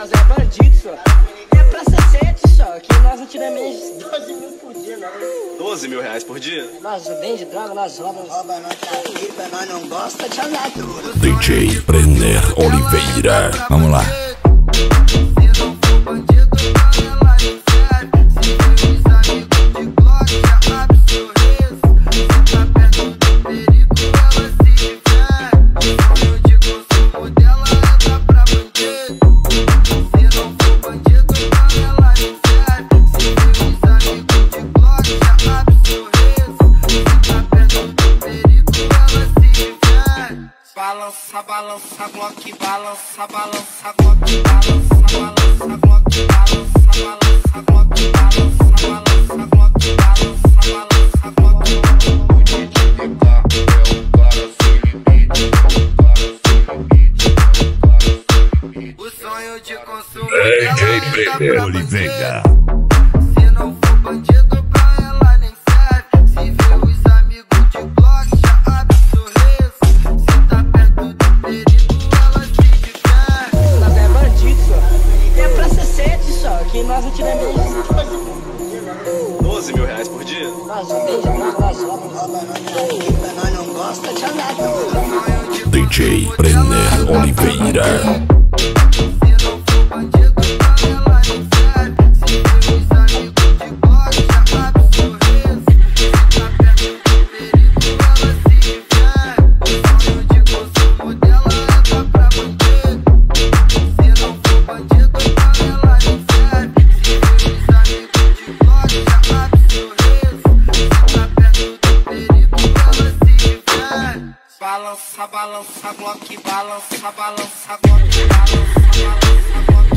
Nós é bandido, só. É pra ser 7 só, que nós não tiramos 12 mil por dia, não. 12 mil reais por dia? Nós vende droga, nós roubamos. Rouba, nós trafica, nós não gosta de andar tudo. DJ Brenner Oliveira. Vamos lá. Balança, balança, bloque, balança, balança, bloque, balança, balança, bloque, balança, balança, bloque, balança, balança, bloque, balança, balança, bloque. O DJ PK é o cara sem limite, o cara sem limite, o cara sem limite. O sonho de consumo DJ Brenner Oliveira. Se não for bandido pra ela nem serve. Se vê os amigos de Glock já abre sorriso. Se tá perto do perigo ela se diverte. Nós é bandido, só. É pra ser 7 só, que nós não tiramos 12 mil por dia, não. 12 mil reais por dia? Nós vende droga, nós roubamos. Rouba, nós trafica, nós não gosta de andar tudo. DJ Brenner Oliveira. Balança, balança, bloque, balança, balança, bloque, balança, balança, bloque.